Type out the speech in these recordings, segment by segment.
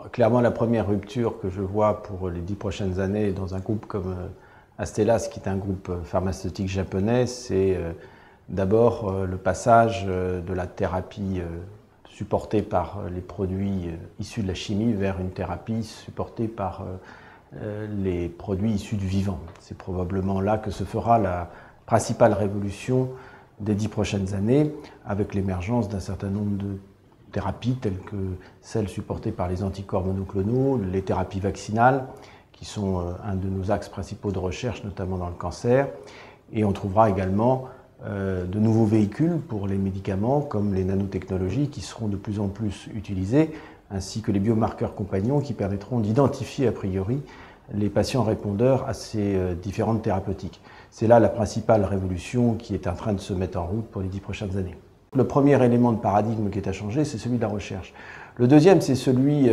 clairement, la première rupture que je vois pour les 10 prochaines années dans un groupe comme Astellas, qui est un groupe pharmaceutique japonais, c'est d'abord le passage de la thérapie supportée par les produits issus de la chimie vers une thérapie supportée par les produits issus du vivant. C'est probablement là que se fera la principale révolution des 10 prochaines années, avec l'émergence d'un certain nombre de thérapies telles que celles supportées par les anticorps monoclonaux, les thérapies vaccinales, qui sont un de nos axes principaux de recherche, notamment dans le cancer. Et on trouvera également de nouveaux véhicules pour les médicaments, comme les nanotechnologies, qui seront de plus en plus utilisées, ainsi que les biomarqueurs compagnons qui permettront d'identifier a priori les patients répondeurs à ces différentes thérapeutiques. C'est là la principale révolution qui est en train de se mettre en route pour les 10 prochaines années. Le premier élément de paradigme qui est à changer, c'est celui de la recherche. Le deuxième, c'est celui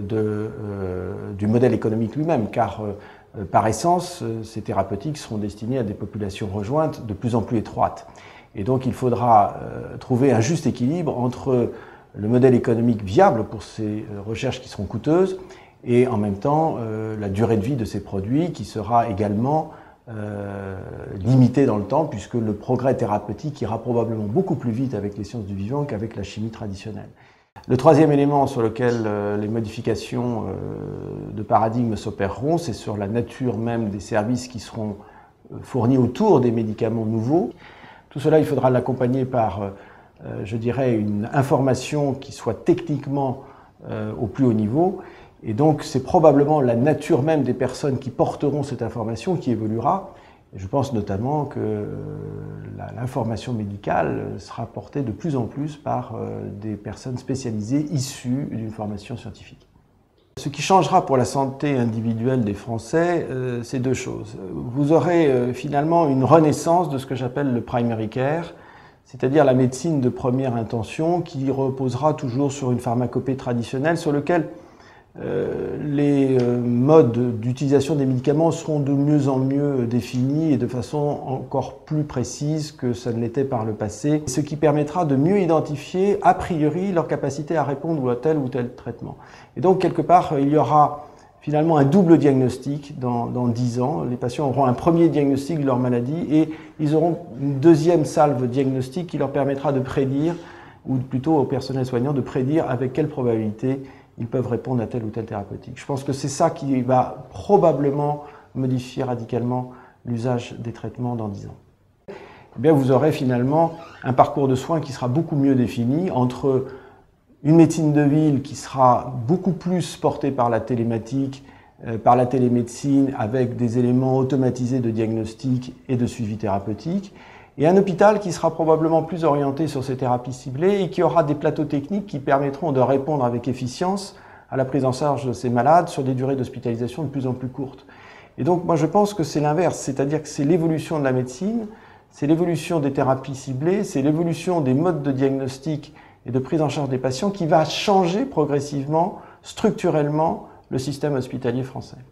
du modèle économique lui-même, car par essence, ces thérapeutiques seront destinées à des populations rejointes de plus en plus étroites. Et donc il faudra trouver un juste équilibre entre le modèle économique viable pour ces recherches qui seront coûteuses et en même temps la durée de vie de ces produits qui sera également limité dans le temps, puisque le progrès thérapeutique ira probablement beaucoup plus vite avec les sciences du vivant qu'avec la chimie traditionnelle. Le troisième élément sur lequel les modifications de paradigme s'opéreront, c'est sur la nature même des services qui seront fournis autour des médicaments nouveaux. Tout cela, il faudra l'accompagner par, je dirais, une information qui soit techniquement au plus haut niveau. Et donc, c'est probablement la nature même des personnes qui porteront cette information qui évoluera. Et je pense notamment que l'information médicale sera portée de plus en plus par des personnes spécialisées issues d'une formation scientifique. Ce qui changera pour la santé individuelle des Français, c'est deux choses. Vous aurez finalement une renaissance de ce que j'appelle le primary care, c'est-à-dire la médecine de première intention qui reposera toujours sur une pharmacopée traditionnelle sur laquelle les modes d'utilisation des médicaments seront de mieux en mieux définis et de façon encore plus précise que ça ne l'était par le passé, ce qui permettra de mieux identifier a priori leur capacité à répondre à tel ou tel traitement. Et donc quelque part, il y aura finalement un double diagnostic dans 10 ans. Les patients auront un premier diagnostic de leur maladie et ils auront une deuxième salve diagnostique qui leur permettra de prédire, ou plutôt au personnel soignant, de prédire avec quelle probabilité ils peuvent répondre à telle ou telle thérapeutique. Je pense que c'est ça qui va probablement modifier radicalement l'usage des traitements dans 10 ans. Eh bien, vous aurez finalement un parcours de soins qui sera beaucoup mieux défini entre une médecine de ville qui sera beaucoup plus portée par la télématique, par la télémédecine, avec des éléments automatisés de diagnostic et de suivi thérapeutique, et un hôpital qui sera probablement plus orienté sur ces thérapies ciblées et qui aura des plateaux techniques qui permettront de répondre avec efficience à la prise en charge de ces malades sur des durées d'hospitalisation de plus en plus courtes. Et donc moi je pense que c'est l'inverse, c'est-à-dire que c'est l'évolution de la médecine, c'est l'évolution des thérapies ciblées, c'est l'évolution des modes de diagnostic et de prise en charge des patients qui va changer progressivement, structurellement, le système hospitalier français.